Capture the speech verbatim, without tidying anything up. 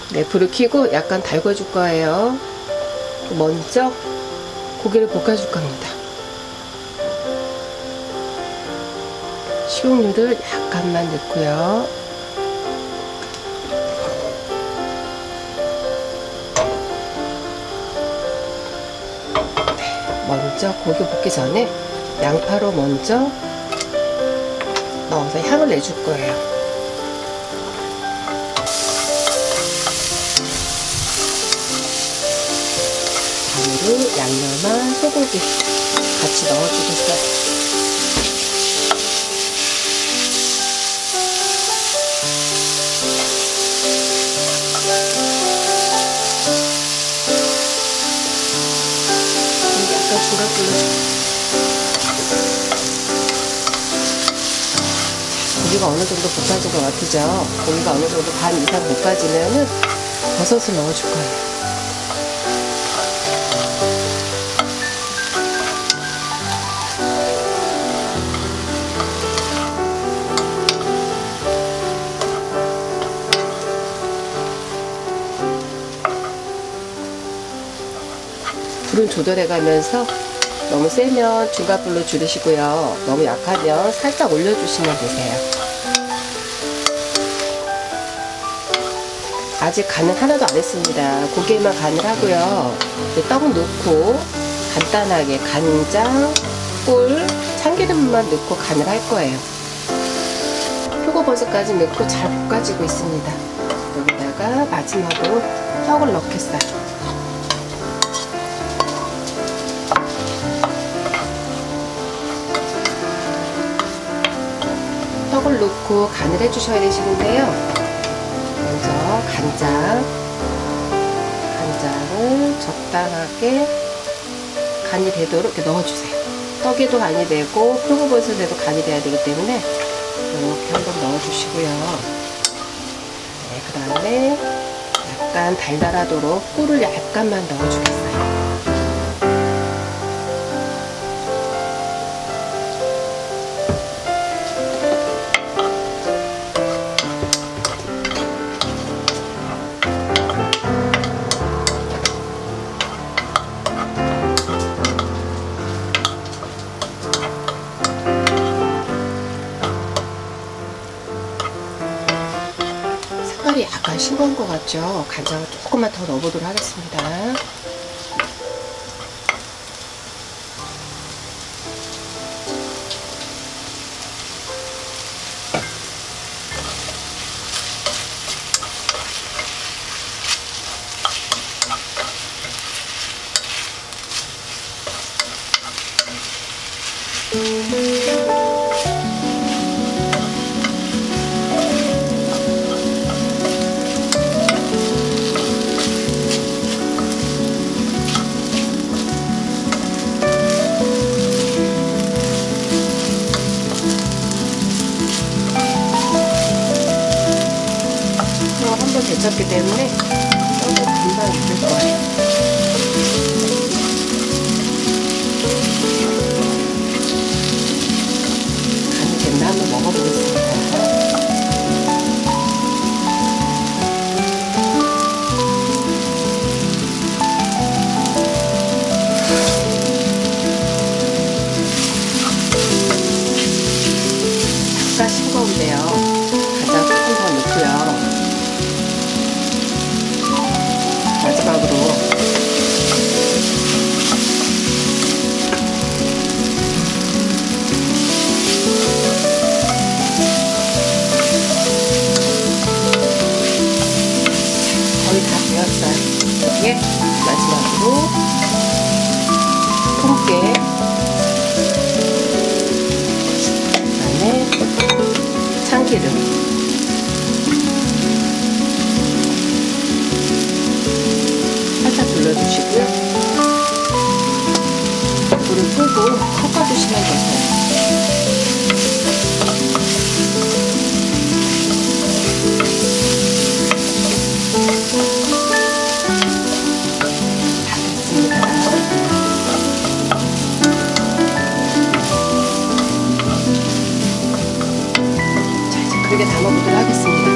네, 불을 켜고 약간 달궈줄 거예요. 먼저 고기를 볶아줄 겁니다. 식용유를 약간만 넣고요. 네, 먼저 고기 볶기 전에 양파로 먼저 넣어서 향을 내줄 거예요. 다음으로 양념한 소고기 같이 넣어주겠어요. 약간 중간불로 고기가 어느 정도 볶아진 것 같으죠? 고기가 어느 정도 반 이상 볶아지면은 버섯을 넣어줄 거예요. 불은 조절해 가면서 너무 세면 중간불로 줄이시고요. 너무 약하면 살짝 올려주시면 되세요. 아직 간은 하나도 안 했습니다. 고기에만 간을 하고요. 떡 넣고 간단하게 간장, 꿀, 참기름만 넣고 간을 할 거예요. 표고버섯까지 넣고 잘 볶아지고 있습니다. 여기다가 마지막으로 떡을 넣겠어요. 떡을 넣고 간을 해주셔야 되시는데요. 먼저 간장, 간장을 적당하게 간이 되도록 이렇게 넣어주세요. 떡에도 간이 되고 표고버섯에도 간이 돼야 되기 때문에 이렇게 한번 넣어주시고요. 네, 그 다음에 약간 달달하도록 꿀을 약간만 넣어주겠어요. 색깔이 약간 싱거운 것 같죠? 간장을 조금만 더 넣어보도록 하겠습니다. 한번 데쳤기 때문에 떡을 금방 익을 거예요. 간이 됐나 한번 먹어보겠습니다. 약간 싱거운데요. 간장 조금 더 넣고요. 마지막으로 거의 다 되었어요. 여기에 마지막으로 통깨, 그다음에 참기름, 살짝 둘러주시고요. 불을 끄고 섞어주시면 되세요. 다 됐습니다. 자, 이제 그릇에 담아보도록 하겠습니다.